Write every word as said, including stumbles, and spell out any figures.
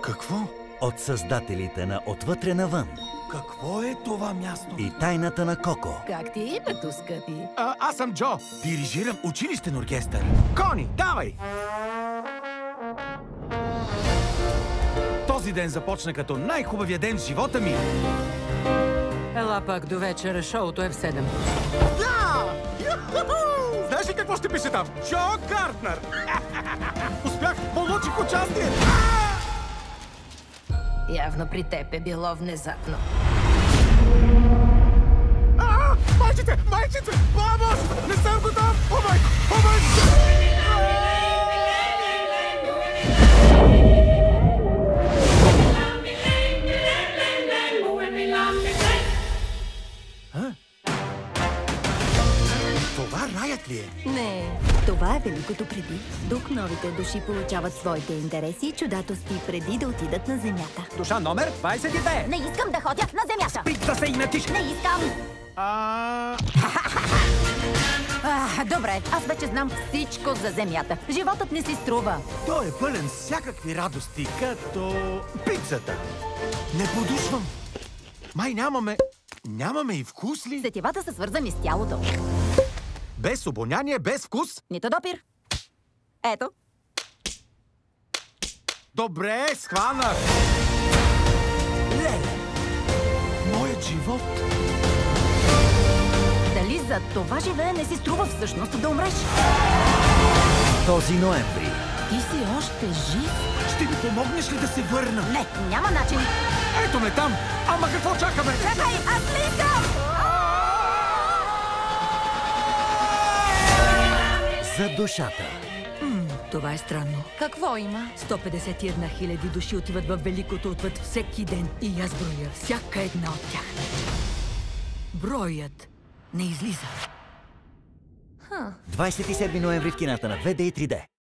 Какво? От създателите на Отвътре навън. Какво е това място? И тайната на Коко. Как ти е името, скъпи? А, аз съм Джо. Дирижирам училищен оркестър. Кони, давай! Този ден започна като най-хубавия ден в живота ми. Ела пак до вечера, шоуто е в седем. Да! Знаеш ли какво ще пише там? Джо Гартнер! Успях, получих участие! Явно при теб е било внезапно. А, майчите! Майчите! Помощ! Не съм готов! О, май! О, май! Това раят ли е? Не. Това е великото преди. Тук новите души получават своите интереси и чудатости преди да отидат на земята. Душа номер двайсет и две. Не искам да ходя на земята! Спит да се инатиш! Не искам! А... А, добре, аз вече знам всичко за земята. Животът не си струва. Той е пълен с всякакви радости, като пицата. Не подушвам. Май нямаме... Нямаме и вкус ли? Сетивата са свързани с тялото. Без обоняние, без вкус? Нито допир. Ето. Добре, схванах. Леле, моят живот. Дали за това живеене си струва всъщност да умреш? Този ноември. Ти си още жив? Ще ми помогнеш ли да се върна? Не, няма начин. Ето ме там. Ама какво чакаме? Чакай, аз не искам! За душата. Това е странно. Какво има? сто петдесет и една хиляди души отиват във великото отвъд всеки ден. И аз броя всяка една от тях. Броят не излиза. двайсет и седми ноември в кината на две Д и три Д.